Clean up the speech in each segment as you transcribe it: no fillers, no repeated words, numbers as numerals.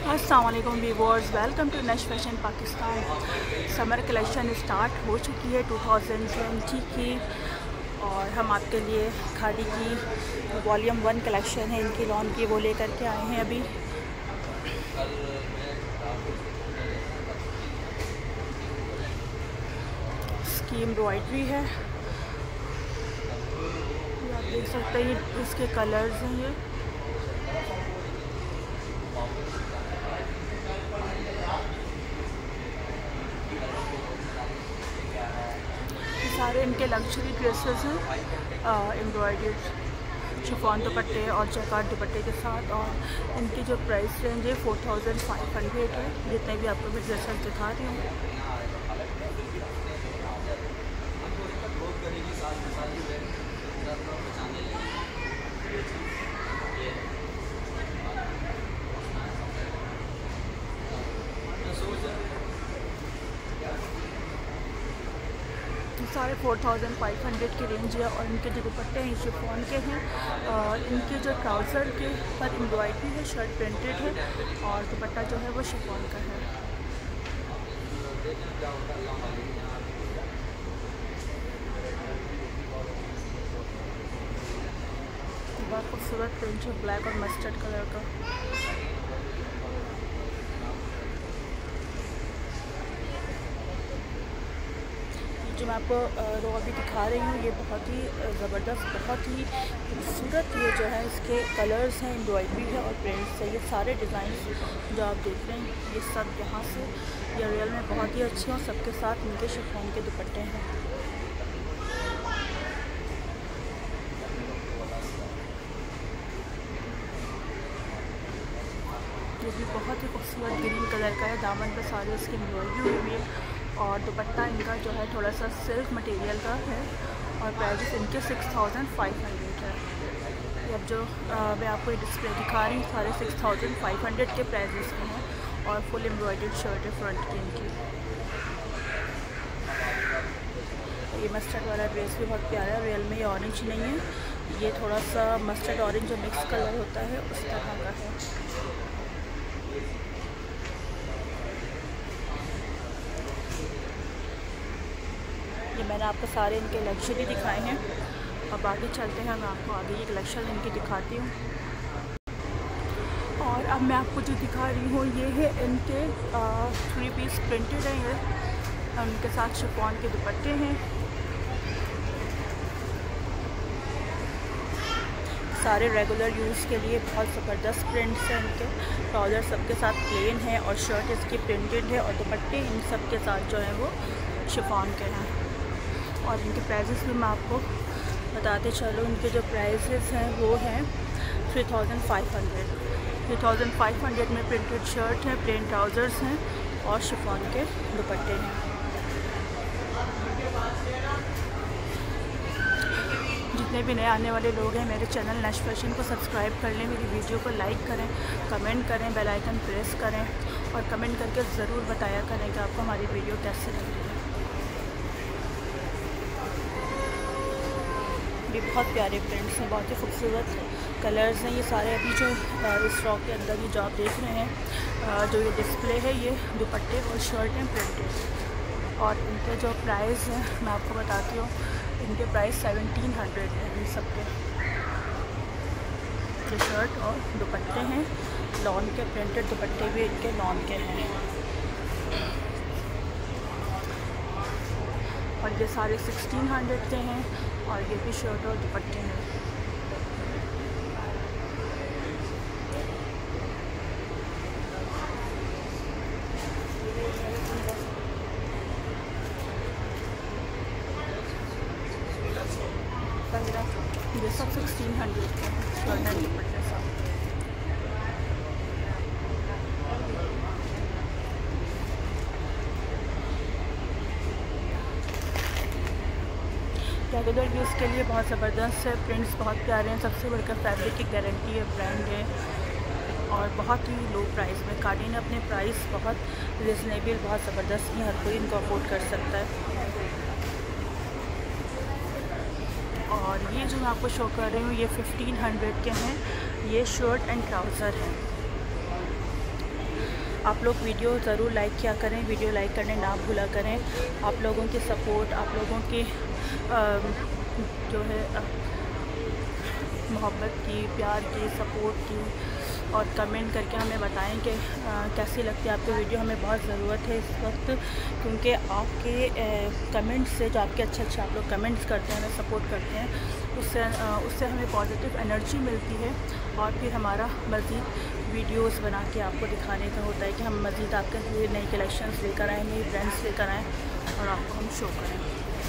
अस्सलाम वालेकुम viewers, welcome to Nash fashion Pakistan. Summer collection start हो चुकी है 2020 की और हम आपके लिए खादी की वॉल्यूम 1 कलेक्शन है इनकी लॉन की, वो लेकर के आए हैं अभी। इसकी एम्ब्रॉयडरी है, आप देख सकते हैं। इसके कलर्स हैं ये सारे इनके लग्जरी ड्रेसेस हैं, एम्ब्रॉयडर्ड शिफॉन दुपट्टे और जैकार्ड दुपट्टे के साथ। और इनकी जो प्राइस रेंज है 4500 है, जितने भी आपको मैं ड्रेसेस दिखा रही हूँ। सारे 4500 की रेंज है। और इनके जो दुपट्टे हैं शिफॉन के हैं, और इनके जो ट्राउज़र के पर एम्ब्रॉयडरी है, शर्ट प्रिंटेड है और दुपट्टा जो है वो शिफॉन का है। बहुत खूबसूरत प्रिंट है, ब्लैक और मस्टर्ड कलर का। जो मैं आपको रो अभी दिखा रही हूँ, ये बहुत ही ज़बरदस्त, बहुत ही खूबसूरत ये जो है इसके कलर्स हैं, एम्ब्रॉयडरी है और प्रिंट्स है। ये सारे डिज़ाइन जो आप देख रहे हैं ये सब यहाँ से ये रियल में बहुत ही अच्छे हैं। सबके साथ इनके शिफॉन के दुपट्टे हैं। ये भी बहुत ही खूबसूरत ग्रीन कलर का है, दामन पर सारे इसकी एम्ब्रॉयडरी हुई है और दुपट्टा इनका जो है थोड़ा सा सिल्क मटेरियल का है और प्राइस इनके 6500 है। अब जो मैं आपको ये डिस्प्ले दिखा रही हूँ सारे 6500 के प्राइजेस में हैं और फुल एम्ब्रॉयडर्ड शर्ट है फ्रंट की इनकी। ये मस्टर्ड वाला ड्रेस भी बहुत प्यारा है, रियल में ये ऑरेंज नहीं है, ये थोड़ा सा मस्टर्ड ऑरेंज जो मिक्स कलर होता है उस तरह का है। ये मैंने आपको सारे इनके लग्जरी दिखाए हैं। अब आगे चलते हैं, मैं आपको आगे ये कलेक्शन इनकी दिखाती हूँ। और अब मैं आपको जो दिखा रही हूँ ये है इनके 3 पीस प्रिंटेड हैं। ये उनके साथ शिफॉन के दुपट्टे हैं। सारे रेगुलर यूज़ के लिए बहुत ज़बरदस्त प्रिंट्स हैं इनके। ट्राउज़र सबके साथ प्लेन है और शर्ट इसकी प्रिंटेड है और दुपट्टे इन सब के साथ जो है वो शिफॉन के हैं। और इनके प्राइजेस भी मैं आपको बताते चलूँ। इनके जो प्राइजेस हैं वो हैं 3500। 3500 में प्रिंटेड शर्ट है, प्लेन ट्राउज़र्स हैं और शिफॉन के दुपट्टे हैं। जितने भी नए आने वाले लोग हैं मेरे चैनल नश फैशन को सब्सक्राइब कर लें, मेरी वीडियो को लाइक करें, कमेंट करें, बेल आइकन प्रेस करें और कमेंट करके ज़रूर बताया करें कि आपको हमारी वीडियो कैसे लगी है। ये बहुत प्यारे प्रिंट्स हैं, बहुत ही खूबसूरत कलर्स हैं। ये सारे अभी जो इस फ्रॉक के अंदर ये जो आप देख रहे हैं, जो ये डिस्प्ले है, ये दुपट्टे और शर्ट हैं प्रिंटेड। और इनके जो प्राइस हैं मैं आपको बताती हूँ, इनके प्राइस 1700 है इन सब के। ये शर्ट और दुपट्टे हैं लॉन के, प्रिंटेड दुपट्टे भी इनके लॉन के हैं। और ये सारे 1600 के हैं और ये भी शर्ट और दुपट्टे हैं। ये सब 1600 के हैं, शर्ट एंड दुपट्टे सब। रेगुलर यूज़ के लिए बहुत ज़बरदस्त है, प्रिंट्स बहुत प्यारे हैं। सबसे बढ़कर फैब्रिक की गारंटी है, ब्रांड है और बहुत ही लो प्राइस में। खादी ने अपने प्राइस बहुत रिजनेबल, बहुत ज़बरदस्त की, हर कोई इनको अफोर्ड कर सकता है। और ये जो मैं आपको शो कर रही हूँ ये 1500 के हैं। ये शर्ट एंड ट्राउज़र है। आप लोग वीडियो ज़रूर लाइक किया करें, वीडियो लाइक करने ना भूला करें। आप लोगों की सपोर्ट, आप लोगों की जो है मोहब्बत की, प्यार की, सपोर्ट की, और कमेंट करके हमें बताएं कि कैसी लगती है आपको वीडियो। हमें बहुत ज़रूरत है इस वक्त, क्योंकि आपके कमेंट्स से, जो आपके अच्छे आप लोग कमेंट्स करते हैं, हमें सपोर्ट करते हैं, उससे हमें पॉजिटिव एनर्जी मिलती है, और फिर हमारा मज़ीद वीडियोस बना के आपको दिखाने का होता है कि हम मज़ीद आपके लिए नई कलेक्शंस लेकर आएँ, नई ब्रांड्स लेकर आएँ और आपको हम शो करें।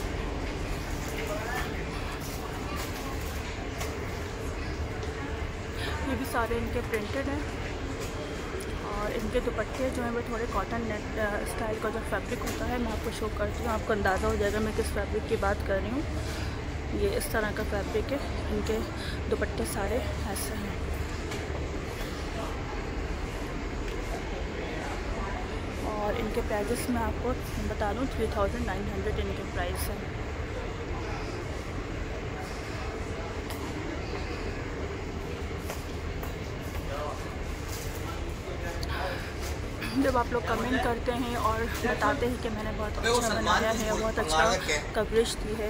ये भी सारे इनके प्रिंटेड हैं, और इनके दुपट्टे जो हैं वो थोड़े कॉटन नेट स्टाइल का जो फैब्रिक होता है, मैं आपको शो करती हूँ, आपको अंदाज़ा हो जाएगा मैं किस फैब्रिक की बात कर रही हूँ। ये इस तरह का फैब्रिक है, इनके दुपट्टे सारे ऐसे हैं। और इनके प्राइजेस मैं आपको बता दूँ, 3900 इनके प्राइस हैं। जब आप लोग कमेंट करते हैं और बताते हैं कि मैंने बहुत अच्छा बनाया है, बहुत अच्छा कवरेज दी है,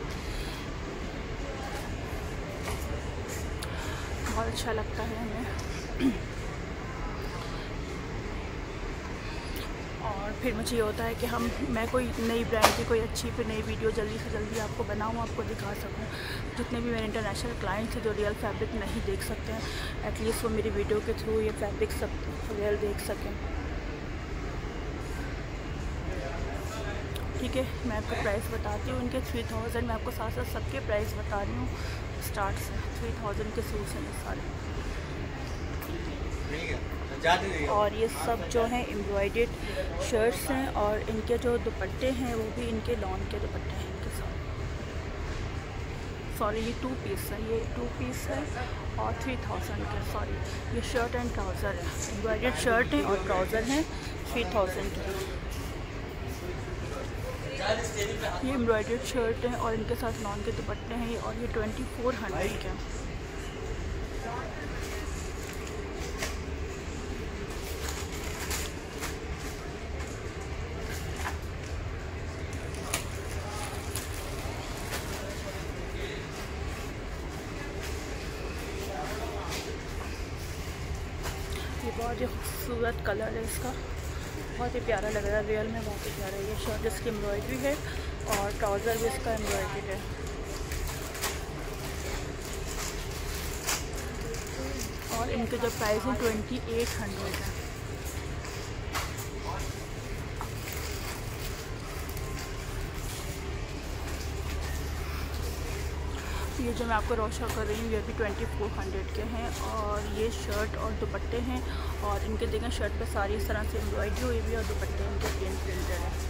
बहुत अच्छा लगता है हमें। और फिर मुझे ये होता है कि मैं कोई नई ब्रांड की कोई अच्छी फिर नई वीडियो जल्दी से जल्दी आपको बनाऊँ, आपको दिखा सकूँ। जितने भी मेरे इंटरनेशनल क्लाइंट्स हैं जो रियल फैब्रिक नहीं देख सकते हैं, एटलीस्ट वो मेरी वीडियो के थ्रू ये फैब्रिक सब रियल देख सकें। ठीक है, मैं आपको प्राइस बताती हूँ इनके 3000। मैं आपको साथ साथ सबके प्राइस बता रही हूँ स्टार्ट से। 3000 के सूट्स हैं ये सारे, और ये सब जो हैं एम्ब्रॉयडर्ड शर्ट्स हैं, और इनके जो दुपट्टे हैं वो भी इनके लॉन के दुपट्टे हैं इनके साथ। सॉरी, ये 2 पीस है, ये 2 पीस है और 3000 के। सॉरी, ये शर्ट एंड ट्राउज़र है, एम्ब्रॉयडर्ड शर्ट है और ट्राउज़र हैं 3000 के। ये एम्ब्रॉयडर्ड शर्ट है और इनके साथ लॉन के दुपट्टे हैं, और ये 2400 के। ये बहुत ही खूबसूरत कलर है इसका, बहुत ही प्यारा लग रहा है, रियल में बहुत ही प्यारा है। ये शर्ट इसकी एम्ब्रॉयडरी है और ट्राउज़र भी इसका एम्ब्रॉयडरी है। और इनके जो प्राइस है 2800 है। ये जो मैं आपको रोशा कर रही हूँ ये भी 2400 के हैं, और ये शर्ट और दुपट्टे हैं, और इनके देखें शर्ट पे सारी इस तरह से एम्ब्रॉयडरी हुई हुई है, और दुपट्टे इनके प्रिंटेड है।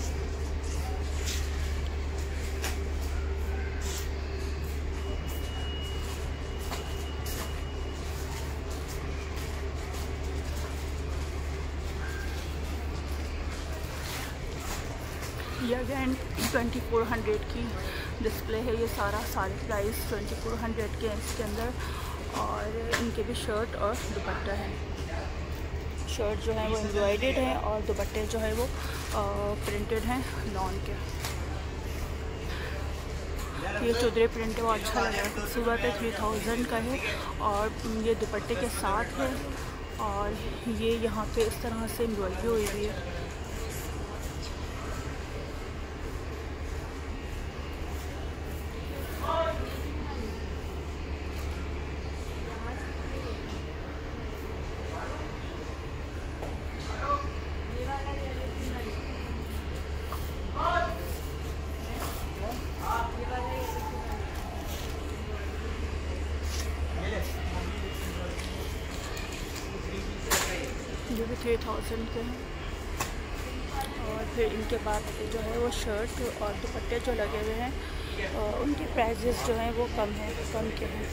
ये अगैन 2400 की डिस्प्ले है। ये सारे प्राइस 2400 के हैं इसके अंदर, और इनके भी शर्ट और दुपट्टा है। शर्ट जो है वो एम्ब्रॉयडर्ड है और दुपट्टे जो है वो प्रिंटेड हैं लॉन के। ये चुदरे प्रिंट है, वो अच्छा लग रहा है, खूबसूरत है, 3000 का है, और ये दुपट्टे के साथ है, और ये यहाँ पे इस तरह से एम्ब्रॉयडरी हुई हुई है। ये भी 3000 के हैं, और फिर इनके बाद जो है वो शर्ट और दुपट्टे जो लगे हुए हैं उनके प्राइजेस जो हैं वो कम के हैं।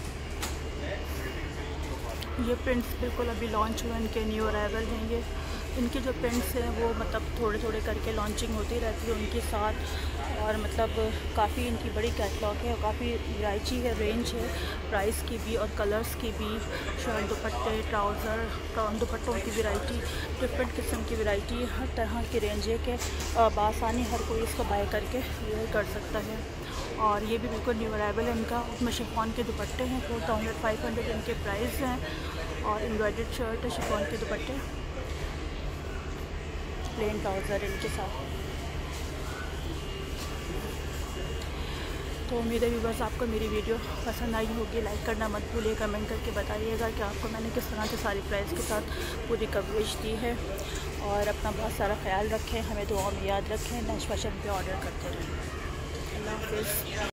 ये प्रिंट्स बिल्कुल अभी लॉन्च हुए, इनके न्यू अराइवल हैं ये, इनके जो प्रिंट्स हैं वो मतलब थोड़े थोड़े करके लॉन्चिंग होती रहती है उनके साथ। और मतलब काफ़ी इनकी बड़ी कैटलॉग है और काफ़ी वैरायटी है, रेंज है प्राइस की भी और कलर्स की भी। शर्ट दुपट्टे, ट्राउज़र, दुपट्टों की वैरायटी, डिफरेंट किस्म की वैरायटी, हर तरह की रेंज है कि बआसानी हर कोई इसको बाय करके वेयर कर सकता है। और ये भी बिल्कुल न्यू अराइवल है इनका। उसमें शिफॉन के दुपट्टे हैं, 4500 इनके प्राइस हैं। और एम्ब्रॉयडर्ड शर्ट है, शिफॉन के दुपट्टे, प्लेन ट्राउज़र इनके साथ। तो उम्मीद है व्यूअर्स आपको मेरी वीडियो पसंद आई होगी। लाइक करना मत भूलिए, कमेंट करके बताइएगा कि आपको मैंने किस तरह से सारी प्राइस के साथ पूरी कवरेज दी है। और अपना बहुत सारा ख्याल रखें, हमें दुआ में याद रखें, नेक्स्ट फैशन पे ऑर्डर करते रहें। अल्लाह हाफ़िज़।